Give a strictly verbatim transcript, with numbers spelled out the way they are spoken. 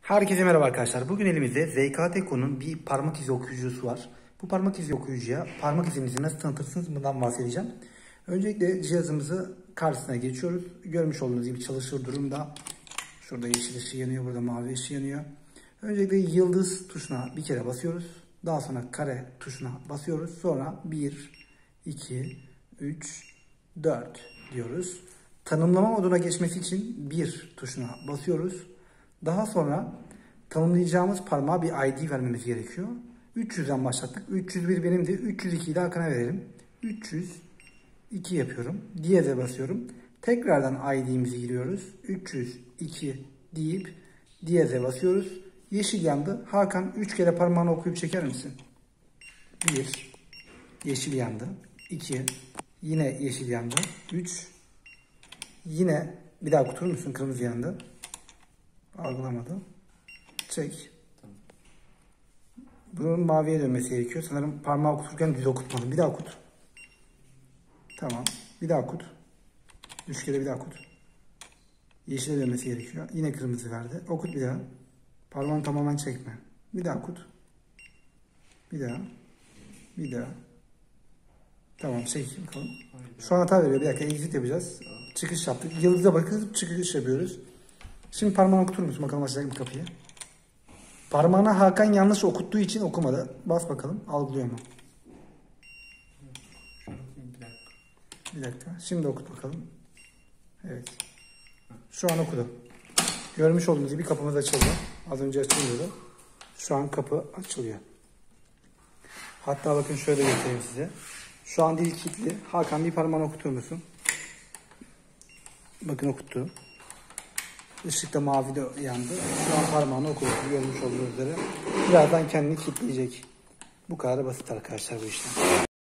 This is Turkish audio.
Herkese merhaba arkadaşlar. Bugün elimizde Z K Teko'nun bir parmak izi okuyucusu var. Bu parmak izi okuyucuya parmak izinizi nasıl tanıtırsınız bundan bahsedeceğim. Öncelikle cihazımızı karşısına geçiyoruz. Görmüş olduğunuz gibi çalışır durumda. Şurada yeşil ışığı yanıyor, burada mavi ışığı yanıyor. Öncelikle yıldız tuşuna bir kere basıyoruz. Daha sonra kare tuşuna basıyoruz. Sonra bir, iki, üç, dört diyoruz. Tanımlama moduna geçmesi için bir tuşuna basıyoruz. Daha sonra tanımlayacağımız parmağa bir I D vermemiz gerekiyor. üç yüzden başlattık. üç yüz bir benimdi. üç yüz ikiyi de Hakan'a verelim. üç yüz iki yapıyorum. Diyeze basıyorum. Tekrardan I D'mizi giriyoruz. üç yüz iki deyip diyeze basıyoruz. Yeşil yandı. Hakan üç kere parmağını okuyup çeker misin? bir. Yeşil yandı. iki. Yine yeşil yandı. üç. Yine bir daha okutur musun? Kırmızı yandı. Algılamadı. Çek. Tamam. Bunun maviye dönmesi gerekiyor. Sanırım parmağı okuturken düz okutmadım. Bir daha okut. Tamam. Bir daha okut. Üç kere bir daha okut. Yeşile dönmesi gerekiyor. Yine kırmızı verdi. Okut bir daha. Parmağını tamamen çekme. Bir daha okut. Bir daha. Bir daha. Tamam, çek bakalım. Şu an hata veriyor. Bir dakika exit yapacağız. Tamam. Çıkış yaptık. Yıldıza bakıp çıkış yapıyoruz. Şimdi parmağını okutur musun? Bakalım açacak mı kapıyı? Parmağına Hakan yanlış okuttuğu için okumadı. Bas bakalım. Algılıyor mu? Bir dakika. Şimdi okut bakalım. Evet. Şu an okudu. Görmüş olduğunuz gibi kapımız açıldı. Az önce açılmıyordu. Şu an kapı açılıyor. Hatta bakın şöyle göstereyim size. Şu an dil kilitli. Hakan bir parmağını okutur musun? Bakın okuttu. Işık da mavi de yandı. Şu an parmağını okudu. Görmüş olduğunuz üzere. Birazdan kendini kilitleyecek. Bu kadar basit arkadaşlar bu işlem.